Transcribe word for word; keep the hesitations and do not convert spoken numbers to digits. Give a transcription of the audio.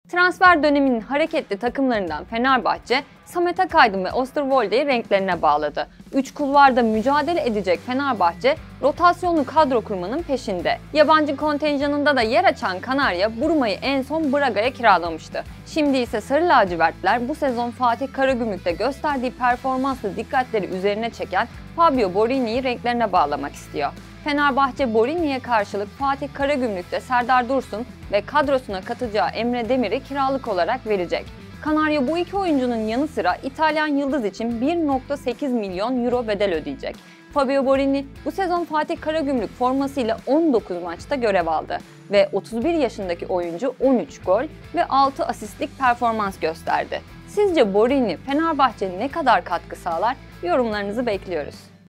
Transfer döneminin hareketli takımlarından Fenerbahçe, Samet Akaydın ve Osterwolde'yi renklerine bağladı. Üç kulvarda mücadele edecek Fenerbahçe, rotasyonlu kadro kurmanın peşinde. Yabancı kontenjanında da yer açan Kanarya, Buruma'yı en son Braga'ya kiralamıştı. Şimdi ise Sarı Lacivertler bu sezon Fatih Karagümrük'te gösterdiği performanslı dikkatleri üzerine çeken Fabio Borini'yi renklerine bağlamak istiyor. Fenerbahçe, Borini'ye karşılık Fatih Karagümrük'te Serdar Dursun ve kadrosuna katacağı Emre Demir'i kiralık olarak verecek. Kanarya bu iki oyuncunun yanı sıra İtalyan yıldız için bir nokta sekiz milyon euro bedel ödeyecek. Fabio Borini bu sezon Fatih Karagümrük formasıyla on dokuz maçta görev aldı ve otuz bir yaşındaki oyuncu on üç gol ve altı asistlik performans gösterdi. Sizce Borini Fenerbahçe'ye ne kadar katkı sağlar? Yorumlarınızı bekliyoruz.